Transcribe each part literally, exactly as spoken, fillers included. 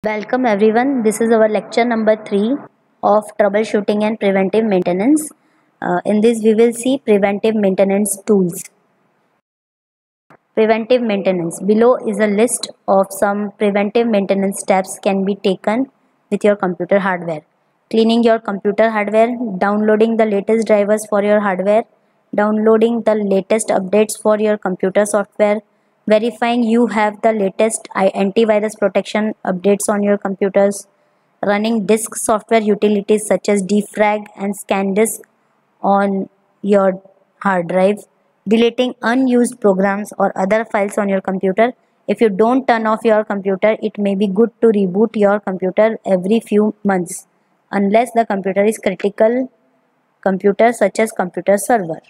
Welcome everyone. This is our lecture number three of troubleshooting and preventive maintenance. Uh, in this, we will see preventive maintenance tools. Preventive maintenance. Below is a list of some preventive maintenance steps can be taken with your computer hardware. Cleaning your computer hardware, downloading the latest drivers for your hardware, downloading the latest updates for your computer software, verifying you have the latest antivirus protection updates on your computers, running disk software utilities such as defrag and scandisk on your hard drive, deleting unused programs or other files on your computer. If you don't turn off your computer, it may be good to reboot your computer every few months unless the computer is critical computer such as computer server.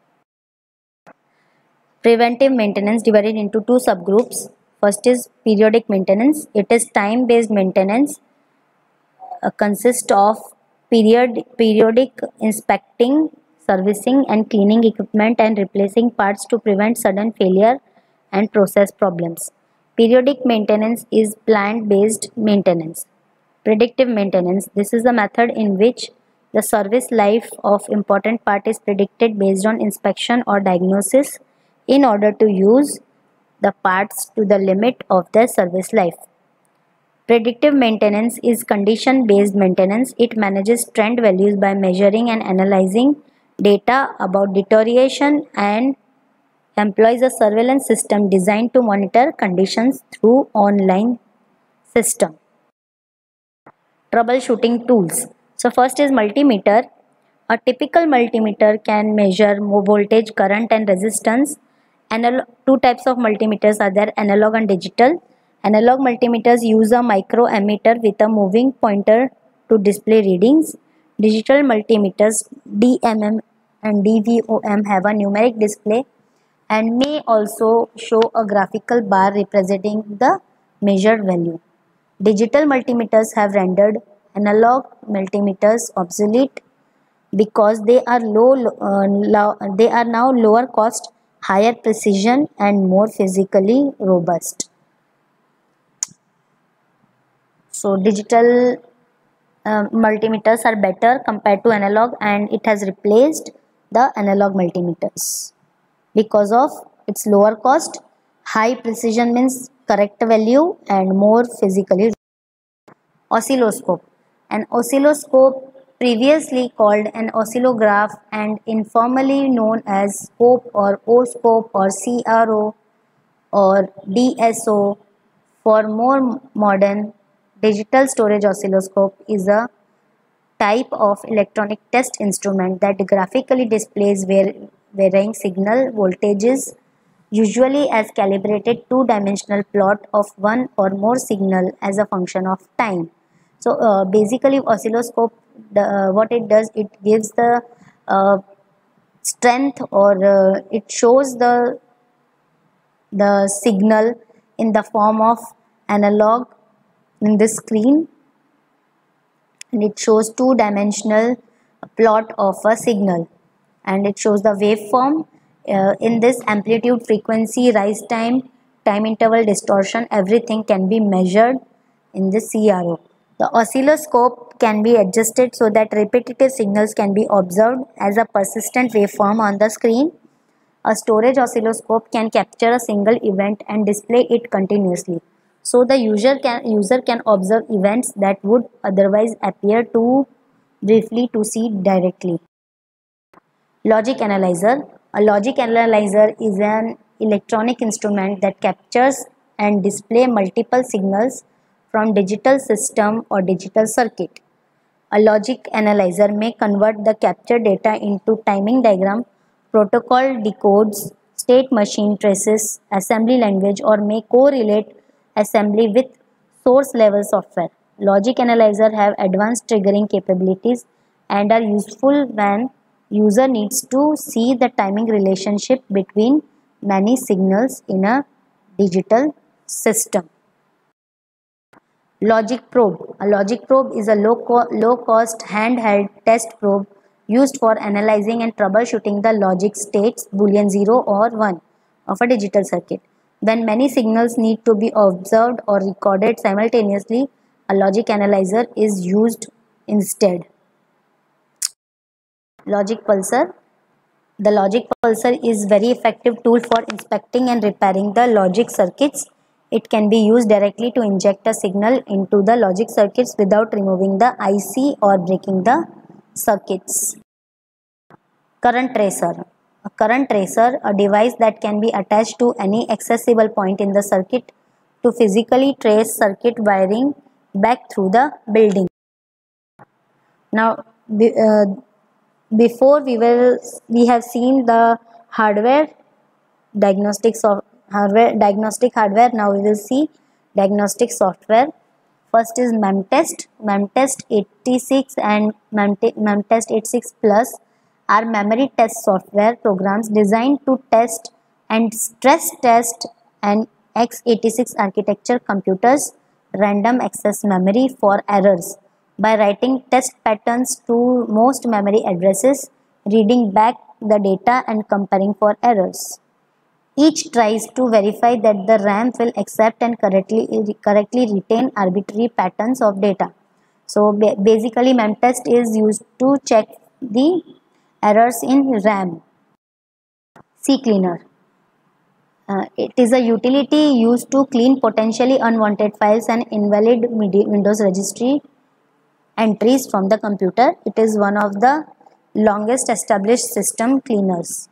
Preventive maintenance divided into two subgroups. First is periodic maintenance. It is time based maintenance, uh, consists of period periodic inspecting, servicing and cleaning equipment and replacing parts to prevent sudden failure and process problems. Periodic maintenance is plant based maintenance. Predictive maintenance. This is a method in which the service life of important part is predicted based on inspection or diagnosis in order to use the parts to the limit of their service life. Predictive maintenance is condition based maintenance. It manages trend values by measuring and analyzing data about deterioration and employs a surveillance system designed to monitor conditions through online system. Troubleshooting tools. So first is multimeter. A typical multimeter can measure voltage, current and resistance. Anal- two types of multimeters are there, analog and digital. Analog multimeters use a microammeter with a moving pointer to display readings. Digital multimeters D M M and D V O M have a numeric display and may also show a graphical bar representing the measured value. Digital multimeters have rendered analog multimeters obsolete because they are low, uh, low they are now lower cost, higher precision and more physically robust. So digital uh, multimeters are better compared to analog and it has replaced the analog multimeters because of its lower cost, high precision means correct value and more physically. Oscilloscope. An oscilloscope, previously called an oscillograph and informally known as scope or O-scope or C R O or D S O for more modern, digital storage oscilloscope is a type of electronic test instrument that graphically displays varying signal voltages, usually as calibrated two-dimensional plot of one or more signal as a function of time. So uh, basically oscilloscope, the, uh, what it does, it gives the uh, strength or uh, it shows the the signal in the form of analog in the screen, and it shows two-dimensional plot of a signal and it shows the waveform. Uh, in this amplitude, frequency, rise time, time interval, distortion, everything can be measured in the C R O. The oscilloscope can be adjusted so that repetitive signals can be observed as a persistent waveform on the screen. A storage oscilloscope can capture a single event and display it continuously. So the user can user can observe events that would otherwise appear too briefly to see directly. Logic analyzer. A logic analyzer is an electronic instrument that captures and displays multiple signals from digital system or digital circuit. A logic analyzer may convert the captured data into timing diagram, protocol decodes, state machine traces, assembly language, or may correlate assembly with source level software. Logic analyzer have advanced triggering capabilities and are useful when user needs to see the timing relationship between many signals in a digital system. Logic probe. A logic probe is a low, co low cost handheld test probe used for analyzing and troubleshooting the logic states boolean zero or one of a digital circuit. When many signals need to be observed or recorded simultaneously, a logic analyzer is used instead. Logic pulsar. The logic pulsar is very effective tool for inspecting and repairing the logic circuits. It can be used directly to inject a signal into the logic circuits without removing the I C or breaking the circuits. Current tracer. A current tracer, a device that can be attached to any accessible point in the circuit to physically trace circuit wiring back through the building. Now, uh, before we will we have seen the hardware diagnostics of hardware diagnostic hardware. Now we will see diagnostic software. First is MEMTest. MEMTest eighty-six and MEMTest eighty-six Plus are memory test software programs designed to test and stress test an x eighty-six architecture computer's random access memory for errors by writing test patterns to most memory addresses, reading back the data and comparing for errors. Each tries to verify that the RAM will accept and correctly, correctly retain arbitrary patterns of data. So basically MEMTest is used to check the errors in RAM. CCleaner. Uh, it is a utility used to clean potentially unwanted files and invalid Windows registry entries from the computer. It is one of the longest established system cleaners.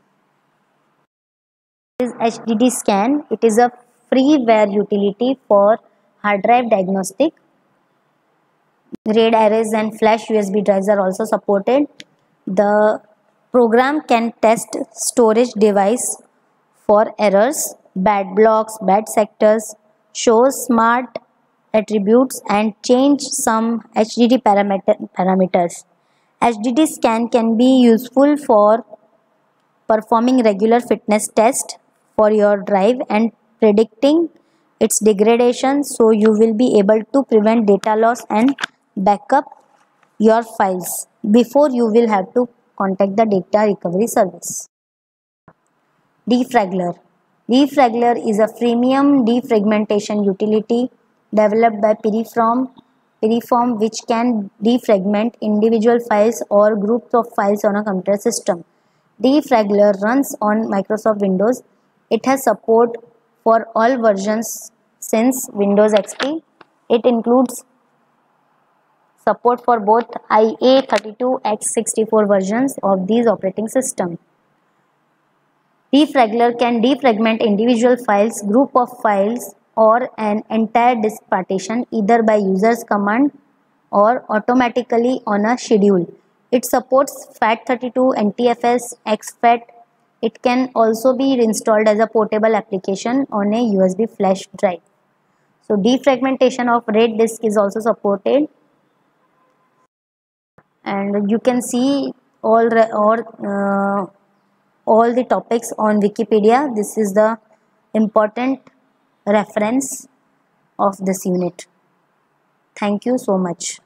Is H D D scan. It is a freeware utility for hard drive diagnostic. RAID arrays and flash U S B drives are also supported. The program can test storage device for errors, bad blocks, bad sectors, shows smart attributes and change some H D D parameter, parameters. H D D scan can be useful for performing regular fitness tests for your drive and predicting its degradation, so you will be able to prevent data loss and backup your files before you will have to contact the data recovery service. Defraggler. Defraggler is a freemium defragmentation utility developed by Piriform, Piriform which can defragment individual files or groups of files on a computer system. Defraggler runs on Microsoft Windows. It has support for all versions since Windows X P. It includes support for both I A thirty-two by sixty-four versions of these operating systems. Defraggler can defragment individual files, group of files, or an entire disk partition either by user's command or automatically on a schedule. It supports FAT thirty-two, N T F S, X FAT. It can also be installed as a portable application on a U S B flash drive. So defragmentation of RAID disk is also supported. And you can see all or uh, all the topics on Wikipedia. This is the important reference of this unit. Thank you so much.